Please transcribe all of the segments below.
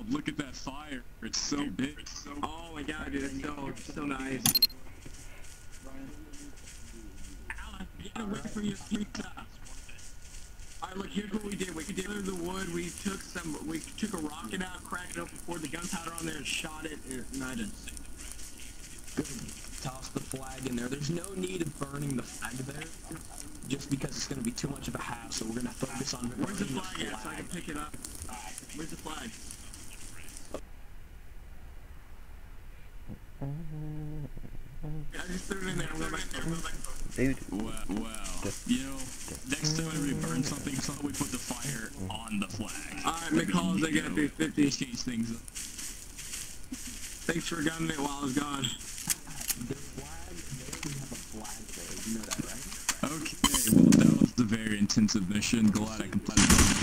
look at that fire. It's so big. Oh my god, dude, it's so nice. Alan, you gotta wait for your pizza. Alright, look, here's what we did. We gathered the wood, we took a rocket out, cracked it open, poured the gunpowder on there, and shot it, and ignited. Good. Toss the flag in there. There's no need of burning the flag there, just because it's going to be too much of a hassle. We're going to focus on Where's the flag at so I can pick it up? Where's the flag? I just threw it in there. I'm going back there. Dude. Well, you know, next time we burn something, we put the fire on the flag. Alright, McCall's, I got 350. Change things up. Thanks for gunning it while I was gone. The flag, they have a flag there, you know that, right? Okay, well that was a very intensive mission. Glad I completed it.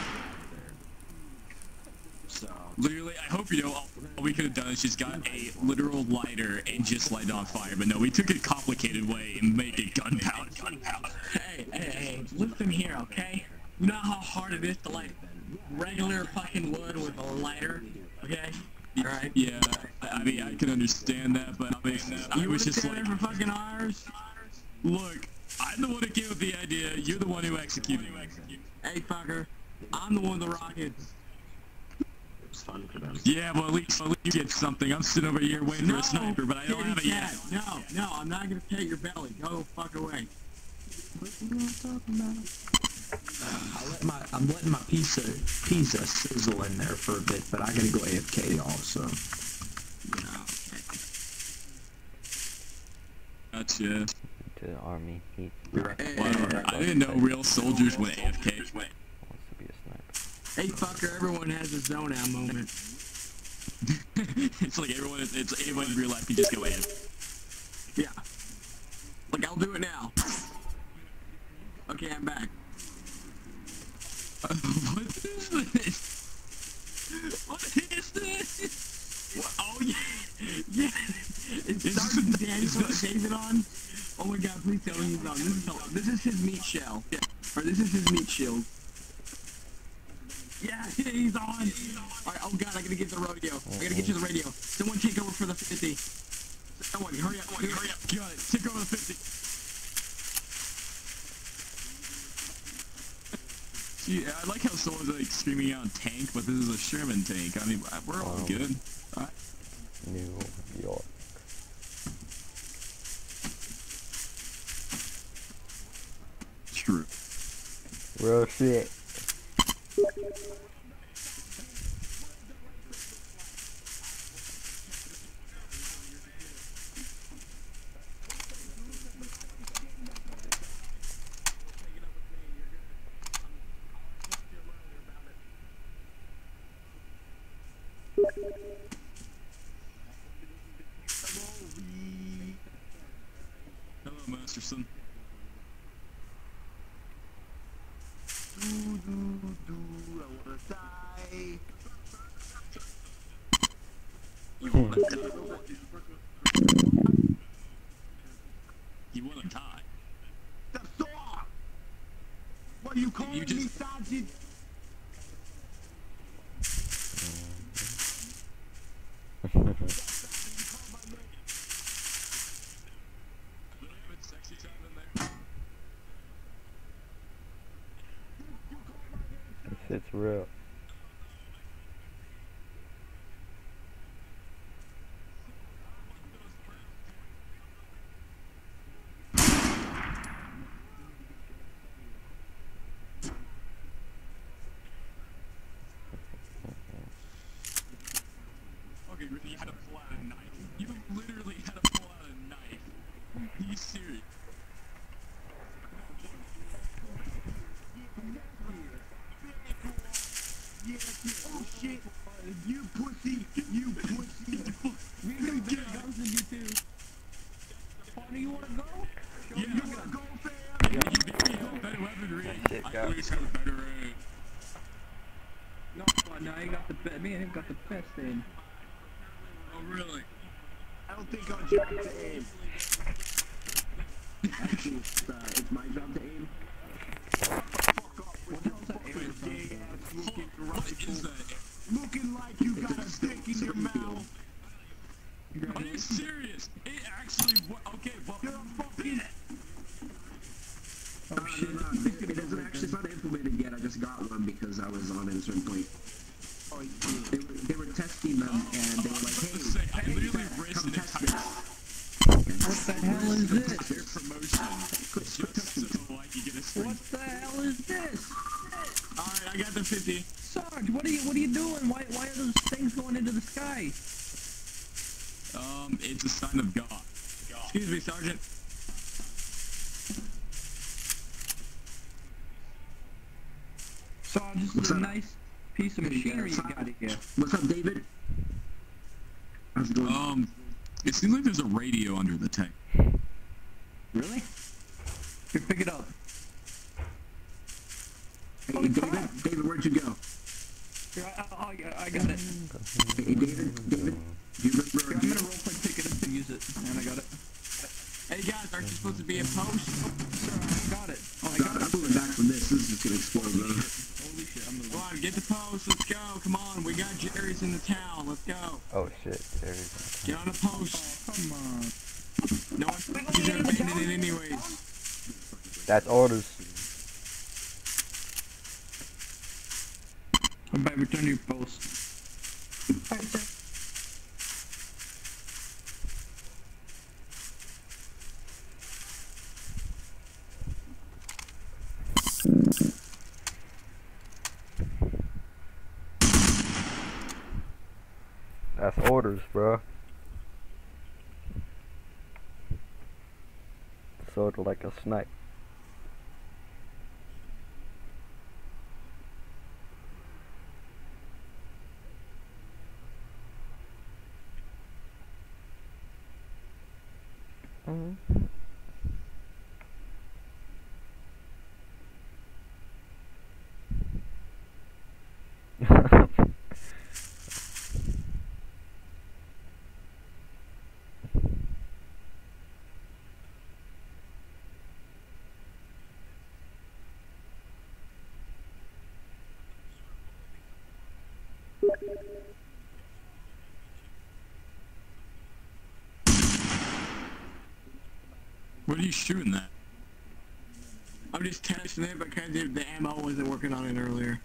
So, Literally, I hope you know, all we could have done is just got a literal lighter and just light it on fire. But no, we took a complicated way and made it gunpowder. Hey, listen here, okay? You know how hard it is to light regular fucking wood with a lighter, okay? Alright? Yeah, I mean, I can understand that, but I mean, I was just like, there for fucking hours? look, I'm the one who came up with the idea, you're the one who executed it. Hey, fucker, I'm the one with the rockets. it's fun for them. Yeah, well, at least you get something. I'm sitting over here waiting for a sniper, but I don't have it yet. No, I'm not gonna pet your belly. Go fuck away. What are you talking about? I'm letting my pizza sizzle in there for a bit, but I gotta go AFK, y'all, so. Gotcha. To the army. He Wow, I didn't know real soldiers went AFK. wants to be a sniper. Hey, fucker, everyone has a zone out moment. It's like everyone in real life can just go AFK. Yeah. Like, I'll do it now. Okay, I'm back. What is this? What is this? What? Oh, yeah. It's Sergeant David on. Oh my god, please tell me he's on. This is his meat shell. Or this is his meat shield. Yeah, he's on. Alright, oh god, I gotta get the radio. I gotta get you the radio. Someone take over for the 50. Someone, hurry up. Got it. Take over the 50. See, I like how someone's like screaming out tank, but this is a Sherman tank. I mean, we're all good. New York. True. Real shit. Hello, Masterson. I wanna die. You wanna die? That's off! What are you calling me, Sergeant? It's real. Okay, really, you had to pull out a knife. You literally had to pull out a knife. Are you serious? Oh shit! You pussy! We can get guns in you too. Do you wanna go? Yeah. You wanna go, fam? You have better weaponry. Shit, I guys. always have a better aim. No, I got the best. Man, I got the best aim. Oh, really? I don't think our job to aim. Actually, it's my job to aim. Fuck off with your fucking gay ass looking What is rifle. that? Looking like you got a stick in your mouth. Are you serious? It actually. Okay, well. You're a fucking. Oh shit. It doesn't actually. It's not implemented yet. I just got one because I was on it at a certain point. They were testing them and they were like, hey, I literally risked an test entire What the hell is this? their promotion just so I could get a screen. What the hell is this? Alright, I got the 50. Sarge, what are you doing? Why are those things going into the sky? It's a sign of God. Excuse me, Sergeant. Sarge, this What's is a up? nice piece of machinery you got here. What's up, David? How's it going? It seems like there's a radio under the tank. Really? Here, pick it up. Hey, David, where'd you go? Here, I got it. Hey, David, do you remember? Here, I'm gonna roleplay pick it up and use it. And I got it. Hey guys, aren't you supposed to be in post? Sir, I got it. Oh, I God, got I'm it. moving back from this. This is just gonna explode, bro. Holy shit, I'm Come on, get the post. Let's go. Come on, we got Jerry's in the town. Let's go. Oh shit, there he is. Get on the post. come on. No one he's gonna abandon it anyways. That's orders. Everybody return to your post. That's orders, bro. Sort of like a snipe. What are you shooting at? I'm just testing it because the ammo wasn't working on it earlier.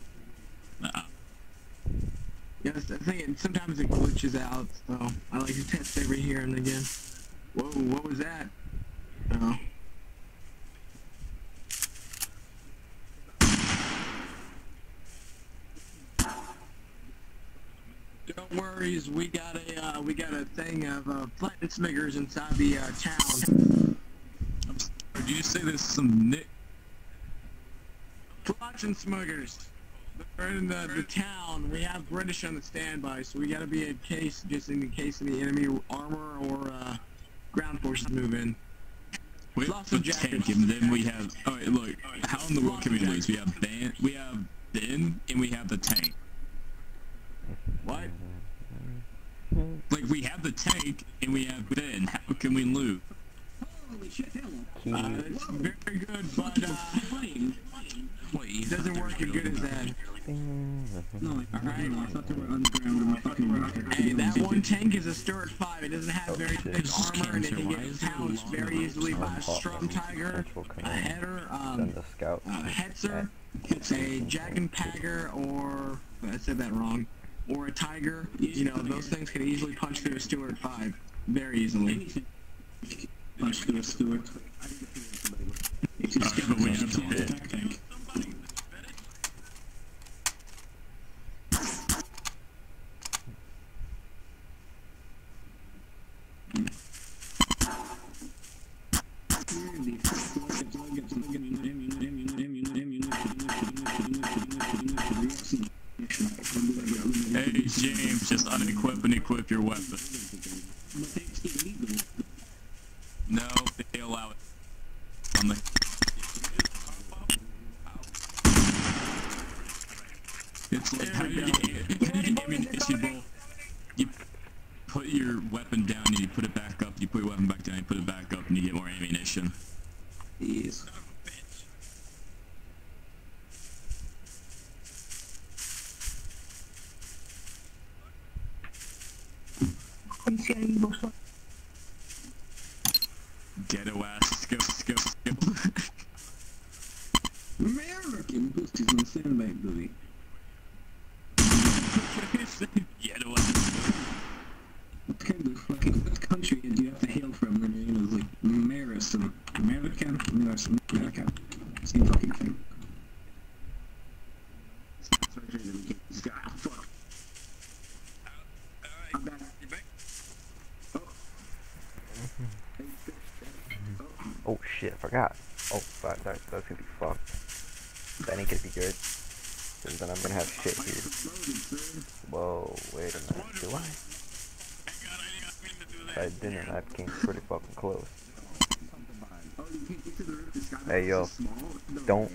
Yes, I think sometimes it glitches out, so I like to test every here and again. Whoa, what was that? Oh. Don't worry, we got a thing of platinum smiggers inside the town. Did you say there's some Nick? Platinum smuggers. They're in the town. We have British on the standby, so we gotta be in case, just in case any enemy armor or ground forces move in. We have Lots the of jackets. tank, and then we have. Alright, look. How in the world can we lose? We have Ben, and we have the tank. What? Like, we have the tank, and we have Ben. How can we lose? Holy shit, it's very good, but it doesn't work as good as that. Hey, that one tank is a Stuart 5. It doesn't have very thick armor, and it can get pounced very easily by a Strum Tiger, a Header, Send the scout. a Hetzer, a Jack and Pagger, or I said that wrong, or a Tiger. You know, those things can easily punch through a Stuart 5 very easily. Punch through a Stuart. But we have the Ben. Hey James, just unequip and equip your weapon. No, they allow it. On the it's like how do you get ammunition, bro? You put your weapon down and you put it back up, you put your weapon back down, you put it back up, and you get more ammunition. Yes. Ghetto ass scope. American pussies in the sandbag movie. Ghetto ass. What kind of fucking what country do you have to hail from when your name is like Maris and American? America. Same fucking thing. Fuck. I'm back. You back? Oh shit, I forgot. Oh fuck, that's gonna be fucked. That ain't gonna be good. Cause then I'm gonna have shit here. Whoa, wait a minute. Do I? If I didn't, I came pretty fucking close. Hey yo, don't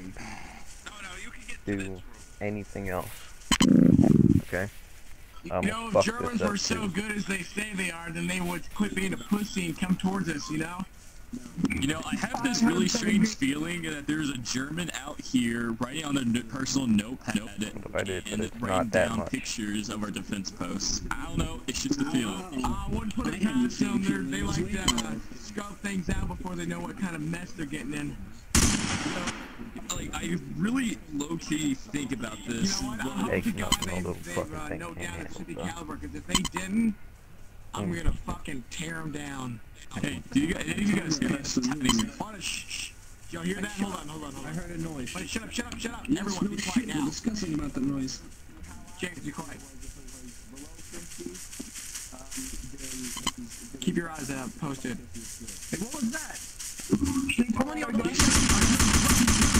do anything else. Okay? I'm You gonna know, fuck if Germans this were up so too. good as they say they are, then they would quit being a pussy and come towards us, you know? You know, I have this really strange feeling that there's a German out here writing on their personal notepad I did, but and it's writing not that down much. pictures of our defense posts. I don't know, it's just a feeling. I wouldn't put it past them. They like to scope things out before they know what kind of mess they're getting in. Like, I really low-key think about You this. know what? I Well, hope Hey, to God nothing, no they little fucking thing note can't down the handle, city bro. caliber, because if they didn't, I'm gonna fucking tear them down. hey, do you guys, any of you guys hear this happening? Shh. Did y'all hear that? Hold on. I heard a noise. Wait, shut up. Everyone be quiet now. We're discussing about the noise. James, be quiet. Keep your eyes out, posted. Hey, what was that? Come on, y'all.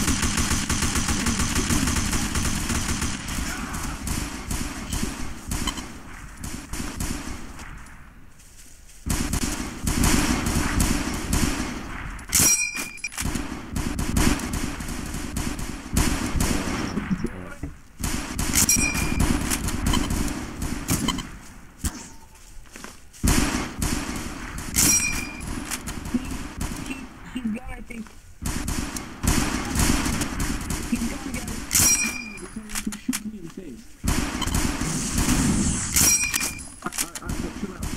He's gone, I think. He's gone, guys. Shoot me in the face. Chill out.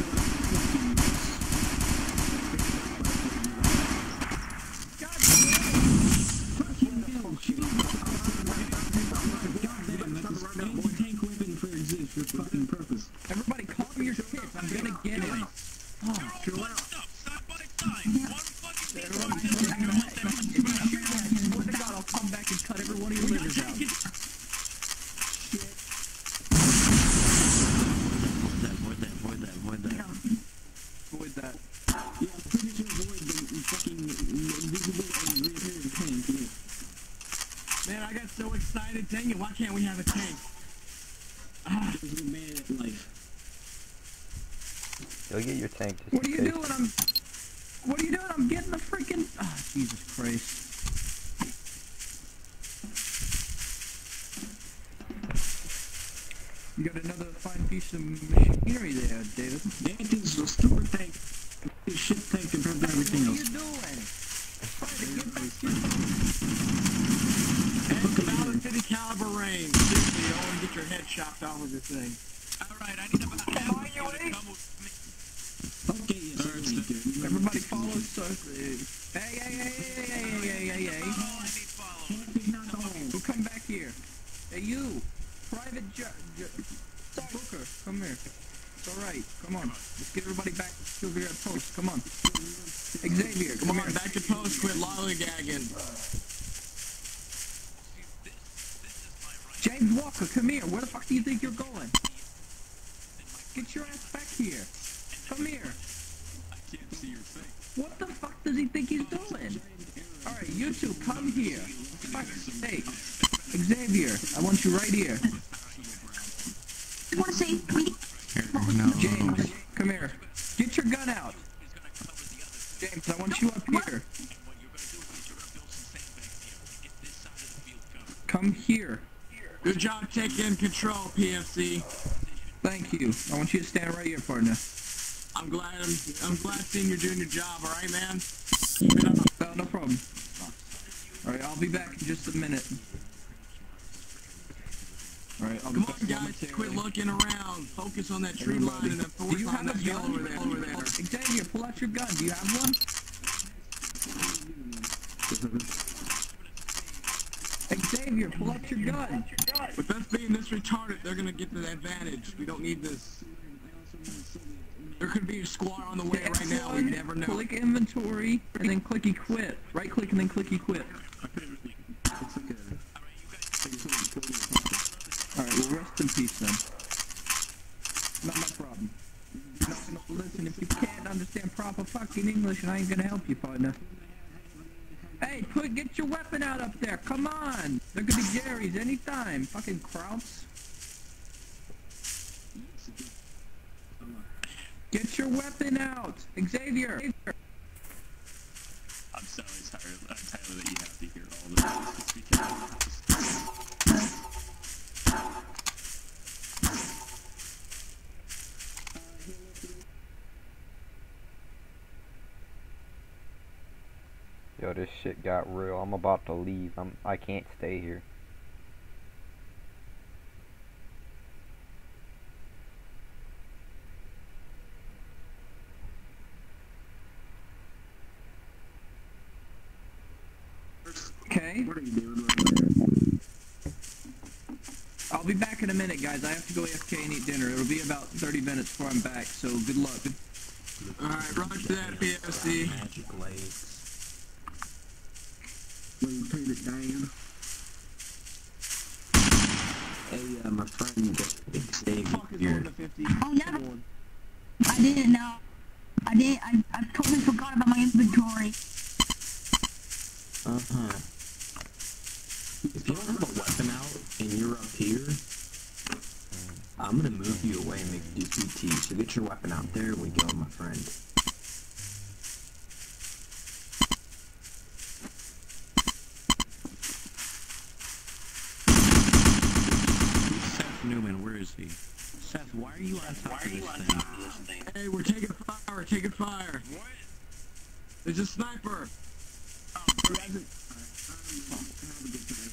God damn it. Tank weapon for exist for fucking purpose. Everybody calm your shit. I'm gonna get it. Oh, chill out. Swear to God, I'll come back and cut every one of your livers out. Avoid that. Yeah, I'm pretty sure avoid the fucking invisible and reappearing tank. Yeah. Man, I got so excited. Dang it, why can't we have a tank? Because we're mad at life. You'll get your tank just What are in you case. doing? What are you doing? I'm getting the freaking. Ah, Jesus Christ. You got another fine piece of machinery there, David. That is a stupid tank. It's shit tank compared to everything What are else. you doing? Trying to get back And 50 caliber range. Seriously, you don't want to get your head chopped off with this thing. Alright, I need about half of you to come with me. Okay, yes, I need to. Everybody follow Hey. Who come back here? Hey, you. Private Booker, come here. It's alright. Come on. Let's get everybody back to your post. Come on. Xavier, Come on, back to post. Quit lollygagging. James Walker, come here. Where the fuck do you think you're going? Get your ass back here. Come here. I can't see your face. What the fuck does he think he's doing? Alright, you two, come here. Fuck's sake. Xavier, I want you right here. I want to say, James, come here. Get your gun out. James, I want you up here. Come here. Good job taking control, PFC. Thank you. I want you to stand right here, partner. I'm glad seeing you're doing your job, alright, man? Keep it up. No problem. Alright, I'll be back in just a minute. Alright, I'll Come be on, back guys, momentarily. quit looking around. Focus on that tree line and the Do force you line have a that's yellow gun? over there. Xavier, pull out your gun. Do you have one? Xavier, pull out your gun. With us being this retarded, they're gonna get the advantage. We don't need this. There could be a squad on the way right now. We never know. Click inventory and then click equip. Right click and then click equip. Alright, well rest in peace then. Not my problem. You're not gonna listen if you can't understand proper fucking English, and I ain't gonna help you, partner. Hey, get your weapon out up there, come on! There could be Jerry's anytime, fucking Krauts. Get your weapon out! Xavier! I'm so tired. I'm tired that you have to hear all this. Because Yo, this shit got real. I'm about to leave. I can't stay here. Okay. What are you doing? I'll be back in a minute, guys. I have to go AFK and eat dinner. It'll be about 30 minutes before I'm back, so good luck. Alright, roger that, PFC. Magic legs. Will you turn it down? Hey, my friend Xavier. Fuck is going to 50. Oh, never. I didn't know. I totally forgot about my inventory. Uh-huh. If you don't have a weapon out and you're up here, I'm gonna move you away and make you do PT. So get your weapon out. There we go, my friend. Seth Newman, where is he? Seth, why are you on top of this thing? Hey, we're taking fire, taking fire. What? There's a sniper. Oh, who has it? Have a good time.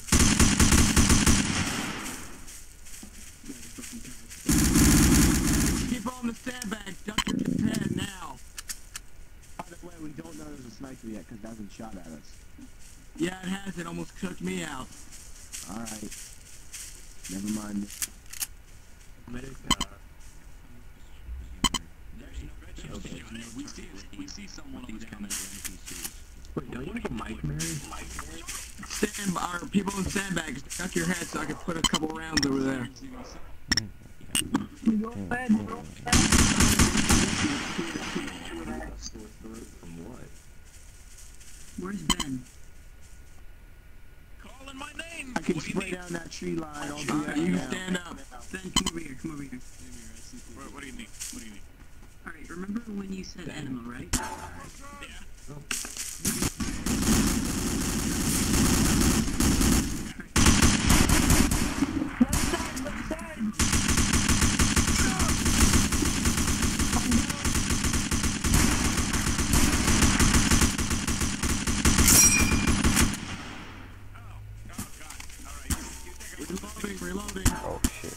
Keep on the sandbag, duck your head now. By the way, we don't know there's a sniper yet because it hasn't shot at us. Yeah, it has. It almost took me out. Alright. Never mind. we see someone on down there. Wait, don't you have a mic, Mary? People in sandbags, duck your head so I can put a couple rounds over there. Go ahead. From what? Where's Ben? Calling my name! I can spray down that tree line. I'll do Alright, that you now. stand up. Ben, come over here, come over here. What do you need? What do you need? Alright, remember when you said enema, right? Left side! Reloading. Oh shit.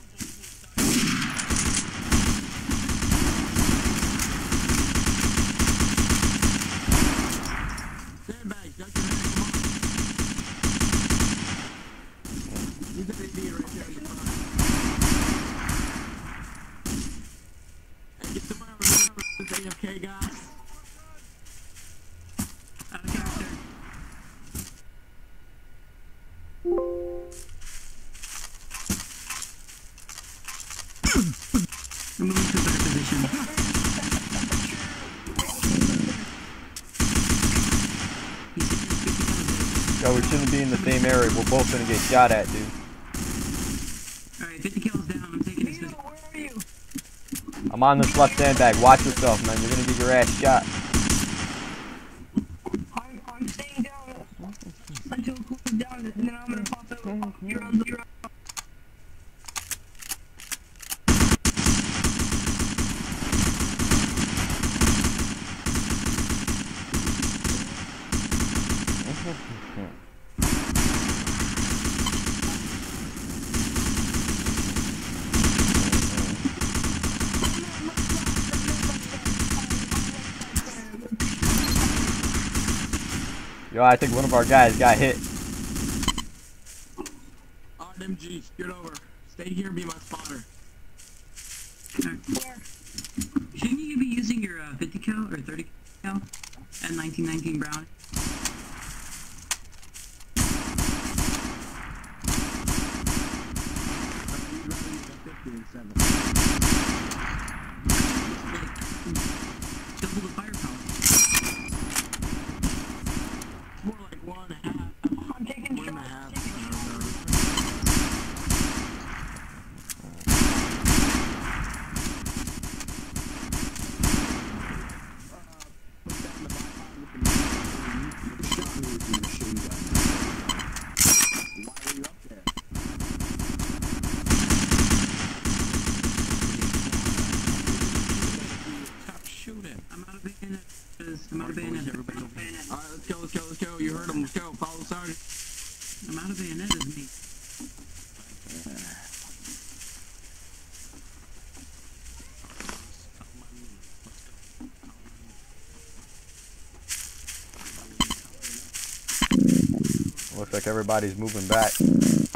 Sandbags, duck your head, come on. Use that idiot right there in the front. Hey, get somewhere over this AFK guy. Okay, sir. We're moving to a better position. Yo, we shouldn't be in the same area. We're both gonna get shot at, dude. Alright, 50 kills down. I'm taking this. Where are you? I'm on this left sandbag. Watch yourself, man. You're gonna get your ass shot. I'm staying down until it cools down, and then I'm gonna pop out. You're on the Yo, I think one of our guys got hit. RMG, get over. Stay here and be my spotter. Shouldn't you be using your 50 cal or 30 cal at 1919 Brown? Double the firepower. More like 1.5. I'm taking 1.5. Stop shooting. I'm out of bayonets. I'm out of bayonets. Everybody go bayonet. Alright, let's go. You heard him. Let's go. Follow Sergeant. I'm out of bayonet as me. Looks like everybody's moving back. These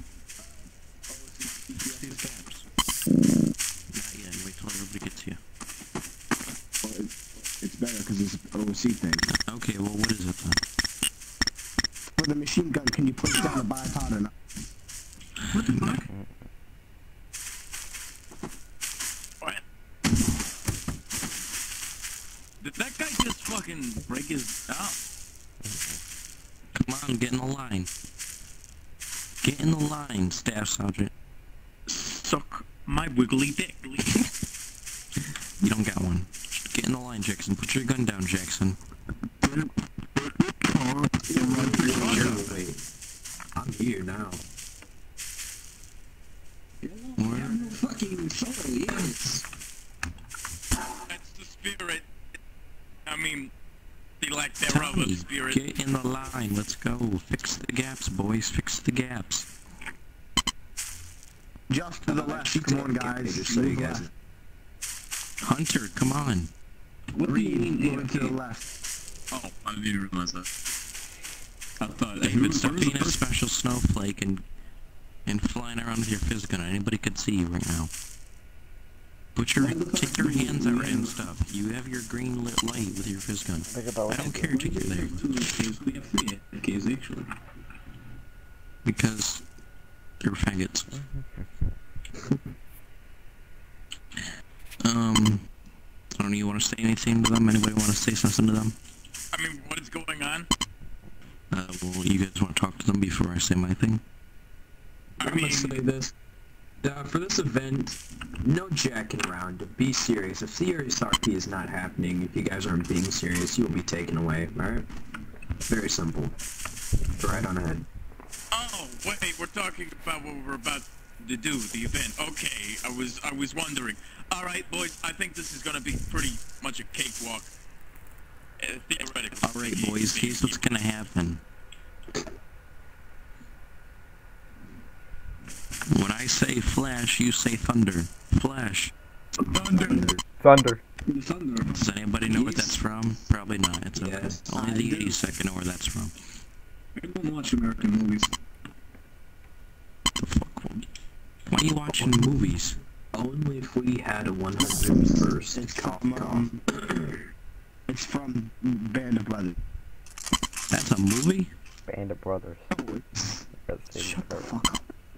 gaps. Not yet. Wait till everybody gets here. Well, it's better because it's an OC thing. Okay, well, what is it then? For the machine gun, can you put it down the bipod or not? What the fuck? What? Did that guy just fucking break his... Oh. Come on, get in the line. Get in the line, Staff Sergeant. Suck my wiggly dick. You don't got one. Get in the line, Jackson. Put your gun down, Jackson. Wait. I'm here now. Where? Fucking soul, yes. That's the spirit. I mean, the lack thereof of Tommy, spirit. get in the line. Let's go. Fix the gaps, boys. Fix the gaps. Just to the left. Come on, guys. Just so you guys. Hunter, come on. What do you mean, Going to the AFK? left. Oh, I didn't even realize that. I thought David, stop being a special snowflake and flying around with your fizz gun. Anybody could see you right now. Take your hands out and stuff. You have your green lit light with your fizz gun. Think about I what don't you care. Take it there. We have 3 AFKs, actually. Because they're faggots. I don't know, you want to say anything to them? Anybody want to say something to them? I mean, what is going on? Well, you guys want to talk to them before I say my thing? I I'm gonna mean, say this. For this event, no jacking around. Be serious. If serious RP is not happening, if you guys aren't being serious, you will be taken away. Alright? Very simple. Right on ahead. oh, wait, we're talking about what we're about to do, the event. Okay, I was wondering. All right, boys, I think this is gonna be pretty much a cakewalk. Theoretically. Alright, boys, here's what's gonna happen. When I say flash, you say thunder. Flash. Thunder. Thunder. Thunder. Does anybody know what that's from? Probably not. It's okay. Yes, Only I the do. 82nd know where that's from. I don't watch American movies. The fuck? Why are you watching movies? Only if we had a 100%. It's from, it's from Band of Brothers. That's a movie? Band of Brothers. Oh, it's... Shut the First. fuck up.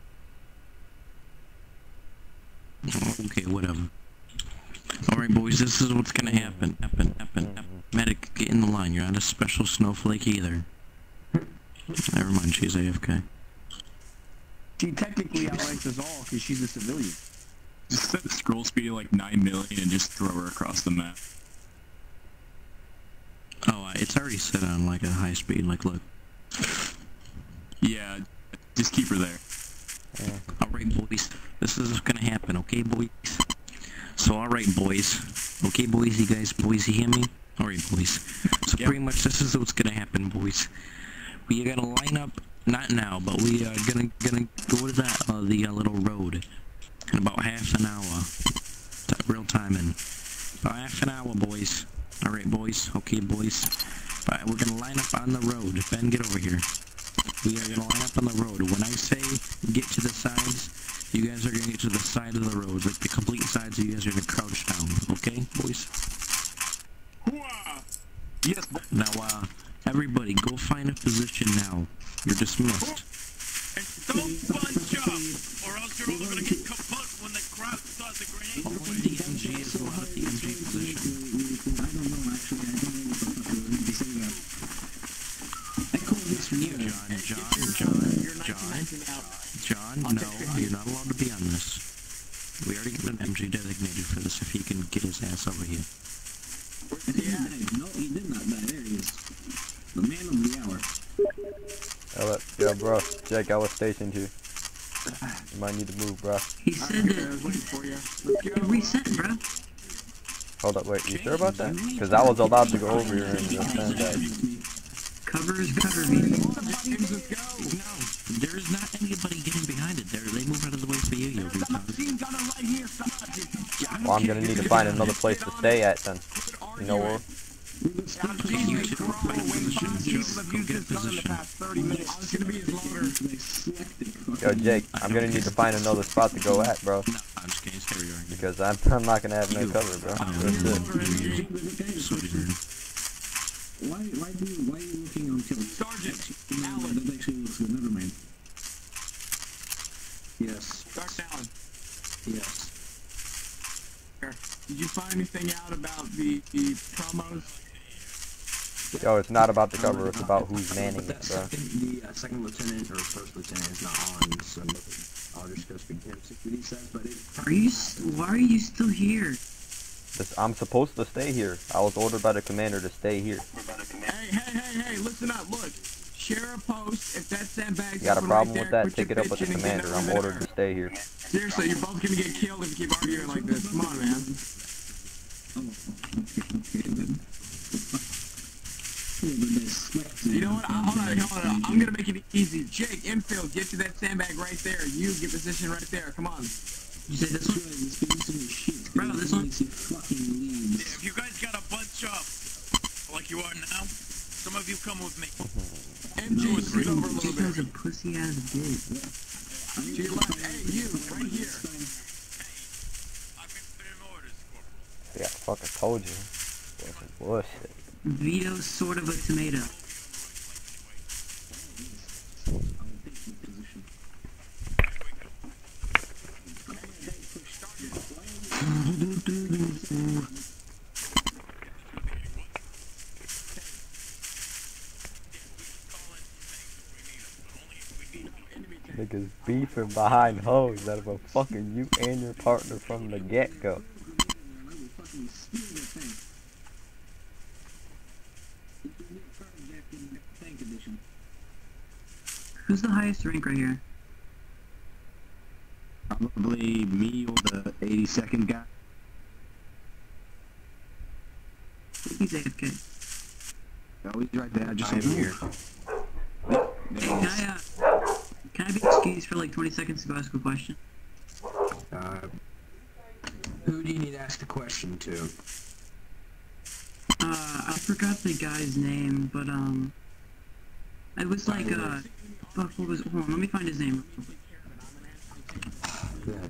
Okay, whatever. Alright, boys, this is what's gonna happen. Medic, get in the line. You're not a special snowflake either. Never mind, she's AFK. She technically outranks us all because she's a civilian. Just set the scroll speed at like 9 million and just throw her across the map. Oh, it's already set on like a high speed, like look. Yeah, just keep her there. Alright, boys, this is what's gonna happen, okay, boys? So, alright, boys. Okay, boys, you guys, boys, you hear me? Alright, boys. So, Yep. pretty much this is what's gonna happen, boys. We are gonna line up, not now, but we are gonna go to that, the little road in about half an hour. Real timing. About half an hour, boys. Alright, boys. Okay, boys. Alright, we're gonna line up on the road. Ben, get over here. We are gonna line up on the road. When I say get to the sides, you guys are gonna get to the side of the road, like the complete sides, so you guys are gonna crouch down. Okay, boys? Yes. Now, everybody, go find a position now. You're dismissed. And don't bunch up, or else you're all gonna get kaput when the crowd starts a grenade. All of the MG is going at the MG position. I don't know, actually. I don't know what the fuck I was going to say that. I call this new. John, no, you're not allowed to be on this. We already got an MG designated for this, if he can get his ass over here. Yeah. No, he did not die. There he is. The man of the hour. Yo, bro. Jake, I was stationed here. You might need to move, bro. He said that it reset, bro. Hold up, wait. You sure about that? Because I was allowed to go over here and defend that. Cover is cover, me. No, there is not anybody getting behind it. They move out of the way for you, you retard. Well, I'm gonna need to find another place to stay at then. You know what? You should go find a position. Just go get a position. Yo, Jake, I'm gonna need to find another spot to go at, bro. No, I'm just kidding. Stay where you are. Because I'm not gonna have no cover, bro. That's it. Sweetheart. Why are you looking on kill? Sergeant, Alan. That actually looks good. Never mind. Yes. Sergeant Allen. Yes. Did you find anything out about the promos? Yo, it's not about the cover, it's about who's manning But it, that bro. second lieutenant or first lieutenant is not on, so I'll just go speak to him, see what he says, but Why are you still here? I'm supposed to stay here. I was ordered by the commander to stay here. Hey, listen up, look. Share a post if that sandbag's You got a open problem right with there, that? put your Take it up with the bitch in and get commander. over I'm ordered there. to stay here. Seriously, you're both gonna get killed if you keep arguing like this. Come on, man. You know what? Hold on. I'm gonna make it easy. Jake, infield, get to that sandbag right there. You get position right there. Come on. You say this one? Bro, this one? Yeah, if you guys got a bunch up, like you are now, some of you come with me. MG, scoot over a little This guy's a bit. pussy ass bitch. To your left. Hey, you, right here. I've been putting orders, Corporal. Yeah, I fucking told you. Fucking bullshit. Vito's sort of a tomato. Niggas beefing behind hoes that will fucking you and your partner from the get-go. Who's the highest rank right here? Probably me or the 82nd guy. He's AFK. Oh, he's right there. I just I'm saw him here. Can I be excused for like 20 seconds to go ask a question? Who do you need to ask the question to? I forgot the guy's name, but it was like fuck, what was? Hold on, let me find his name. Go ahead.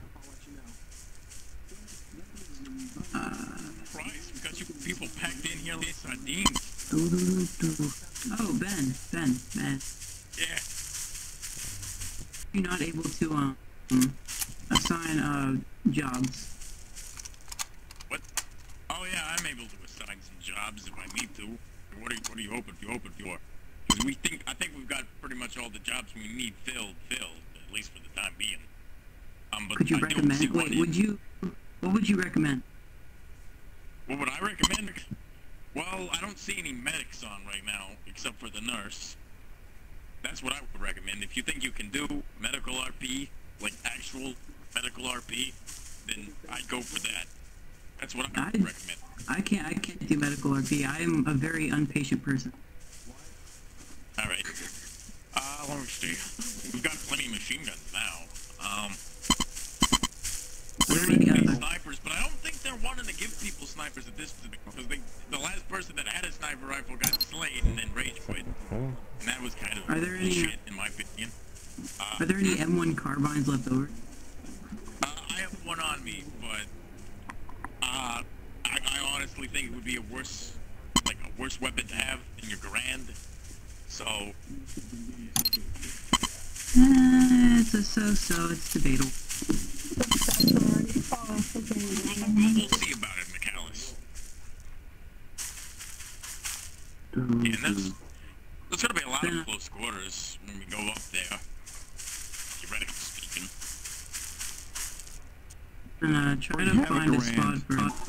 Christ, we got you people packed in here like sardines. Oh, Ben. Yeah. You're not able to assign jobs. What? Oh yeah, I'm able to assign some jobs if I need to. What are you hoping for? Because I think we've got pretty much all the jobs we need filled, at least for the time being. But Could you I don't see recommend? one Wait, what would you recommend? What would I recommend? Well, I don't see any medics on right now, except for the nurse. That's what I would recommend. If you think you can do medical RP, like actual medical RP, then I'd go for that. That's what I would recommend. I can't do medical RP. I am a very impatient person. Alright. Let me see. We've got plenty of machine guns now. We're Alright, gonna be snipers, but I don't think they're one wanting to give people snipers at this because the last person that had a sniper rifle got slain and then rage quit. And that was kind of Are there any- bullshit, in my opinion. Are there any M1 carbines left over? I have one on me, but I honestly think it would be a worse weapon to have than your Garand. So It's a so-so. It's debatable. we'll see about it, McAllis. Yeah, and there's gonna be a lot of close quarters when we go up there. Theoretically speaking. Try to find a spot for.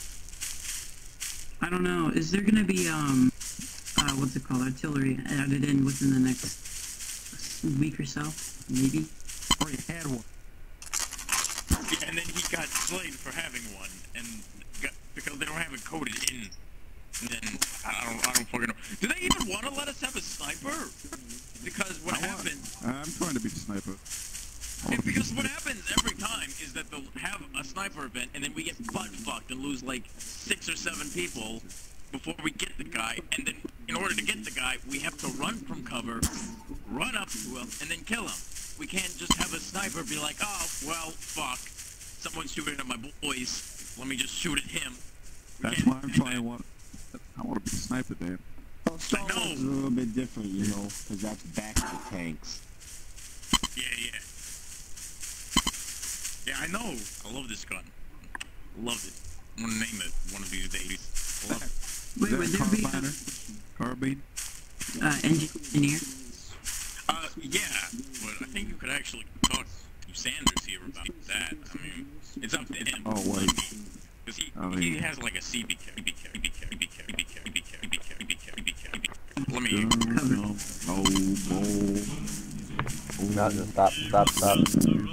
I don't know. Is there gonna be what's it called? Artillery added in within the next week or so? Maybe. Or you had one. Yeah, and then he got slayed for having one, and because they don't have it coded in. And then I don't fucking know. Do they even want to let us have a sniper? Because what happens? I'm trying to be the sniper. Because what happens every time is that they'll have a sniper event, and then we get butt fucked and lose like 6 or 7 people before we get the guy. And then in order to get the guy, we have to run from cover, run up to him, and then kill him. We can't just have a sniper be like, oh well, fuck, someone's shooting at my boys. Let me just shoot at him. That's why I'm trying to I want to be a sniper, Dan. Well, Star Wars is a little bit different, you know, because that's back to tanks. Yeah. Yeah, I know. I love this gun. Love it. I'm gonna name it one of these days. I love it. Wait, would there be Carbine? engineer? Yeah, but I think you could actually talk to Sanders here about that. I mean, it's up to him. Oh, wait. Because he has like a CB Let me... No, just stop. Stop sound.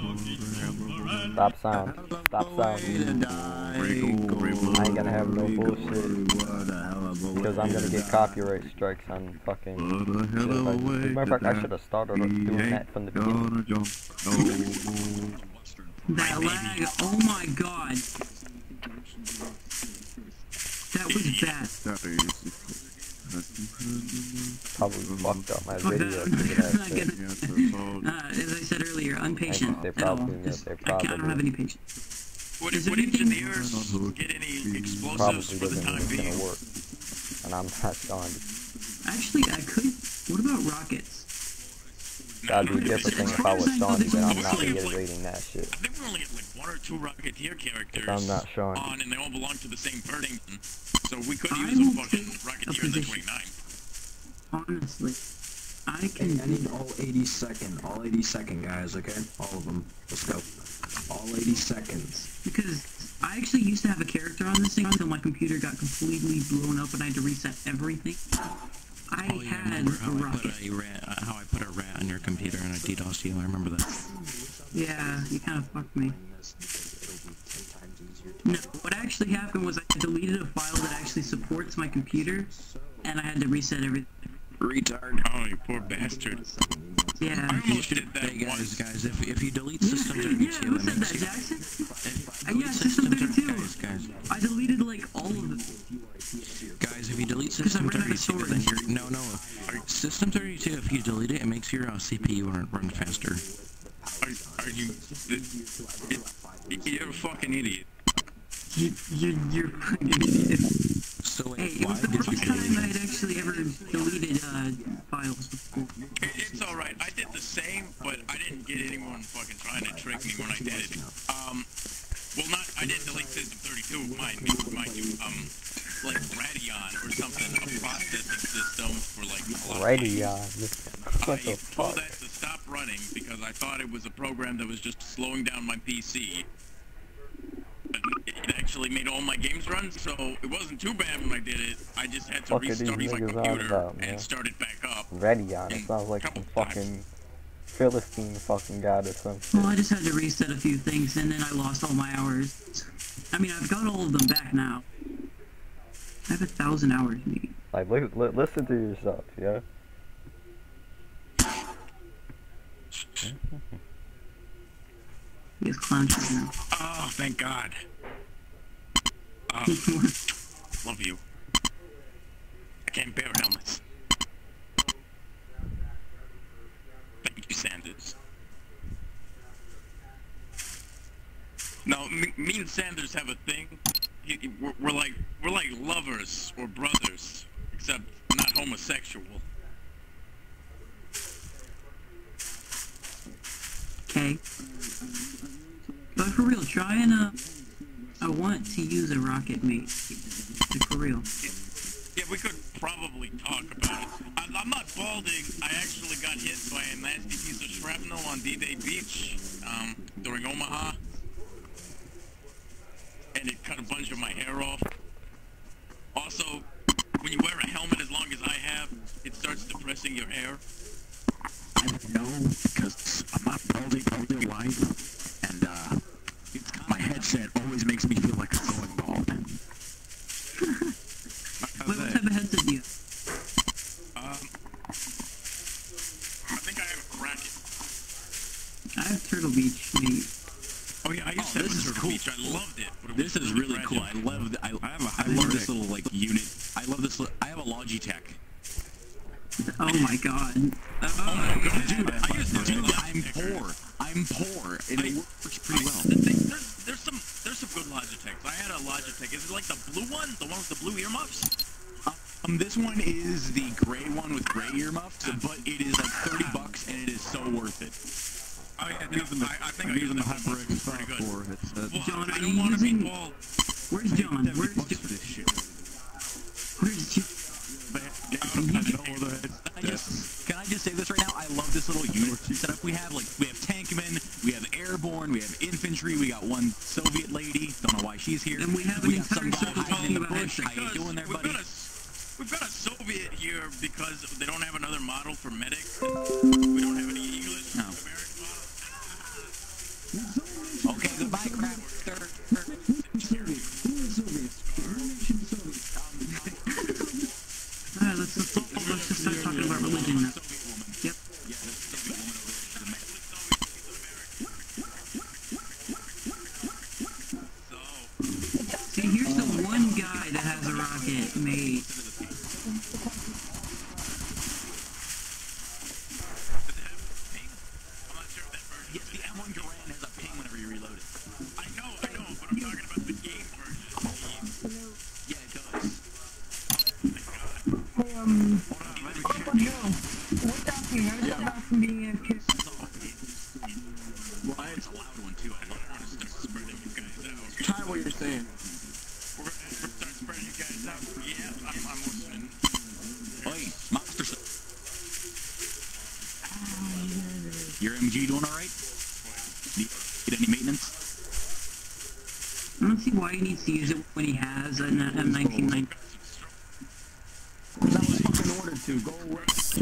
Stop sound. I ain't gonna have no bullshit. Because I'm gonna get copyright strikes on fucking shit. Matter of fact, I should have started doing that from the beginning. That lag, oh my god. That was bad. Probably fucked up my Fuck video that. because of that shit. As I said earlier, impatient. They at all. probably I don't have any patience. Would Is there anything- engineers get any explosives Probably for the doesn't time even being? gonna work. And I'm not going to. Actually, I could. What about rockets? That'd be a different thing if I was showing you, but I'm not reiterating that shit. I think we only have like 1 or 2 Rocketeer characters I'm not showing. on, and they all belong to the same Burning. So we could I use a will fucking take a Rocketeer in the position. 29. Honestly, I Hey, can. I need all 80 second guys, okay? All of them. Let's go. All 80 seconds. Because I actually used to have a character on this thing until my computer got completely blown up and I had to reset everything. I Oh yeah, had remember a how I rocket. put a rat? How I put a rat on your computer and I DDoSed you? I remember that. Yeah, you kind of fucked me. No, what actually happened was I deleted a file that actually supports my computer, and I had to reset everything. Retard. Oh, you poor bastard. Yeah. I almost did that Hey once. guys, if you delete System 32, Yeah, who it said makes that, you... Jackson? Yeah, System System 32. Guys, I deleted like all of it. guys, if you delete Because I System ran out of 32, then storage. you're... No. System 32, if you delete it, it makes your CPU run faster. Are you... You're a fucking idiot. You're fucking idiot. So wait, Hey, it why was the did you first time delete I it? had actually ever deleted files before. It's alright. I did the same, but I didn't get anyone fucking trying to trick me when I did it. Well, not... I didn't delete System 32, mind you. Like Radeon or something, a processing system for like a lot of Radeon. What the I told fuck? that to stop running because I thought it was a program that was just slowing down my PC. But it actually made all my games run, so it wasn't too bad when I did it. I just had to Fuck are these restart my niggas on computer about, man? and start it back up. Radeon. It sounds like some fucking Philistine fucking god or some shit. Well, I just had to reset a few things, and then I lost all my hours. I mean, I've got all of them back now. I have 1,000 hours, maybe. Like, listen to yourself, yeah? He has clown shit now. Oh, thank God. Love you. I can't bear helmets. Thank you, Sanders. No, me and Sanders have a thing. We're like lovers or brothers, except not homosexual. Okay. But for real, try and I want to use a rocket mate. Like, for real. Yeah, we could probably talk about it. I'm not balding. I actually got hit by a nasty piece of shrapnel on D-Day Beach during Omaha. And it cut a bunch of my hair off. Also, when you wear a helmet as long as I have, it starts depressing your hair. I don't know, because I'm not balding all your life, and my headset always makes me feel like I'm going bald. Wait, what type of headset do you have? I think I have a Kraken. I have Turtle Beach, mate. Oh yeah, I used to have a Turtle Beach. I loved it. But it This is really cool. I love this little like unit. I love this. I have a Logitech. Oh my god. Oh my god, Dude, I used to dude, love I'm Logitech. poor, and it works pretty well. There's some good Logitechs. I had a Logitech. Is it like the blue one? The one with the blue earmuffs? This one is the gray one with gray earmuffs, but it is like $30 and it is so worth it. Oh yeah, I think I'm using the HyperX pretty good. 4 headset. Well, John, I are don't you want to be using- bald. Where's John? Where's $70 John? for this shit. Where's John? Can I just say this right now? I love this little unit setup we have. Like, we have tankmen, we have airborne, we have infantry, we got one Soviet lady. Don't know why she's here. And we have an got some entire guy circle hiding in the talking about bush. How you doing there, buddy? We've got a Soviet here because they don't have another model for medic. We don't have any English No. American model. Okay, goodbye, crap. Alright, let's just start talking about religion now. Yep. See, here's the one guy that has a rocket mate. Yes, the M1 Garand has a ping whenever you reload it. I know, but I'm talking about the game version. Yeah, it does. Hey, what's happening? I just got back from being a kid. Well, it's a loud one, too. I love it when it starts spreading you guys out. Try what you're saying. We're gonna start spreading you guys out. Yeah, I'm listening. Oi, monster. Your MG doing alright? Need any maintenance? I don't see why he needs to use it when he has a M1990. That was fucking ordered to. Go away.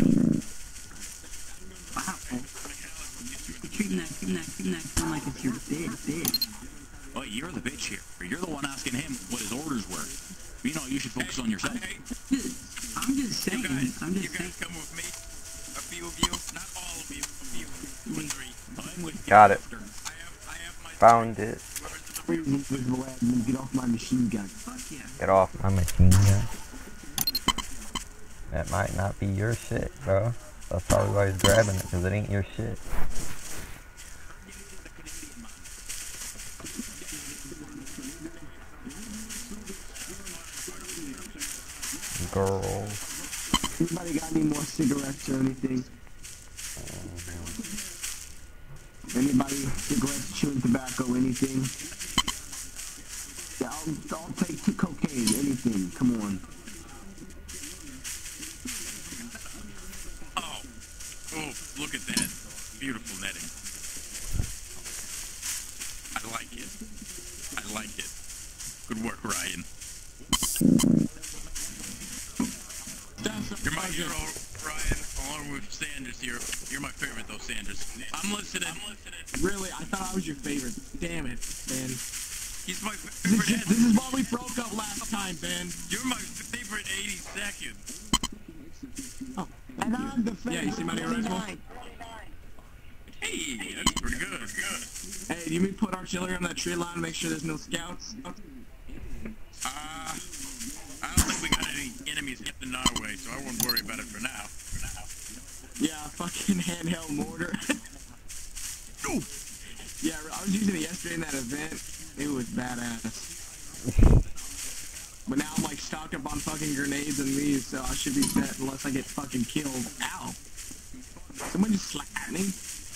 Wow. You're treating that like it's your bitch. Oh, you're the bitch here. You're the one asking him what his orders were. You know, you should focus on yourself. Hey, I'm just saying. you guys come with me. A few of you, not all of you. A few, 2 or 3. I'm with you. Got it. I have my. Found it. Please, invisible admin, get off my machine gun. Fuck yeah. Get off my machine gun. That might not be your shit, bro. That's probably why he's grabbing it, because it ain't your shit. Girl. Anybody got any more cigarettes or anything? Anybody cigarettes, chewing tobacco, anything? Yeah, I'll take 2 cocaine, anything. Come on. Oh, look at that. Beautiful netting. I like it. I like it. Good work, Ryan. You're my hero, Ryan, along with Sanders here. You're my favorite, though, Sanders. I'm listening. Really? I thought I was your favorite. Damn it, Ben. He's my favorite. This is why we broke up last time, Ben. You're my favorite 82nd. Oh, and I'm the favorite. Yeah, you see my new original? Hey, that's pretty good. Good. Hey, do you mean put artillery on that tree line and make sure there's no scouts? I don't think we got any enemies getting in our way, so I won't worry about it for now. Yeah, fucking handheld mortar. Yeah, I was using it yesterday in that event. It was badass. But now I'm like stocked up on fucking grenades and these, so I should be set unless I get fucking killed. Ow! Someone just slapped me.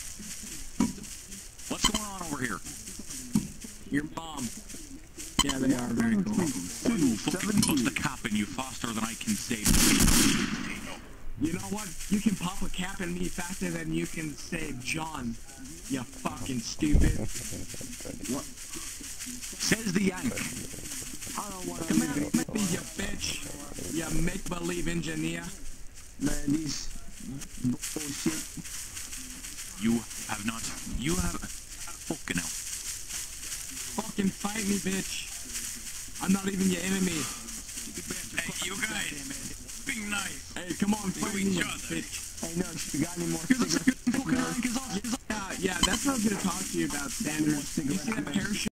What's going on over here? Your mom. Yeah, they are very cool. Ooh, fucking bust a cap in you faster than I can say. You know what? You can pop a cap in me faster than you can save John. You fucking stupid. What? Says the Yank. I don't want to be you bitch. You make-believe engineer. Man, these bullshit. You have not. You have. Fucking hell. Fucking fight me, bitch. I'm not even your enemy. Hey, you guys, be nice. Hey, come on, fight me, you bitch. Hey, no, you got any more cigarettes? Yeah, that's what I was gonna talk to you about, Sanders. You see that parachute?